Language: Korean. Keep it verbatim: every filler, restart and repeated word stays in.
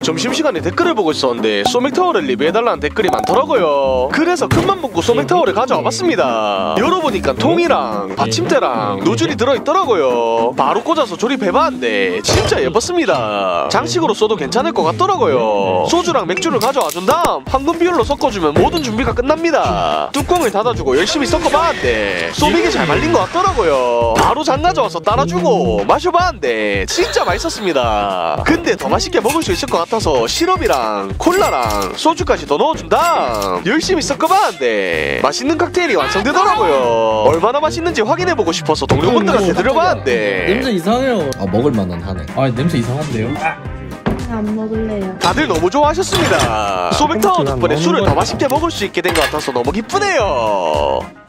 점심시간에 댓글을 보고 있었는데 소맥타워를 리뷰해달라는 댓글이 많더라고요. 그래서 큰맘 먹고 소맥타워를 가져와 봤습니다. 열어보니까 통이랑 받침대랑 노즐이 들어있더라고요. 바로 꽂아서 조립해봤는데 진짜 예뻤습니다. 장식으로 써도 괜찮을 것 같더라고요. 소주랑 맥주를 가져와 준 다음 황금 비율로 섞어주면 모든 준비가 끝납니다. 뚜껑을 닫아주고 열심히 섞어봤는데 소맥이 잘 말린 것 같더라고요. 바로 잔 가져와서 따라주고 마셔봤는데 진짜 맛있었습니다. 근데 더 맛있게 먹을 수 있을 것 같아서 시럽이랑 콜라랑 소주까지 더 넣어준 다음 열심히 섞어봤는데 맛있는 칵테일이 완성되더라고요. 얼마나 맛있는지 확인해보고 싶어서 동료분들한테 드려봤는데 냄새 이상해요. 아 먹을만은 하네. 아 냄새 이상한데요? 안 먹을래요. 다들 너무 좋아하셨습니다. 소맥타워 덕분에 술을 더 맛있게 먹을 수 있게 된 것 같아서 너무 기쁘네요.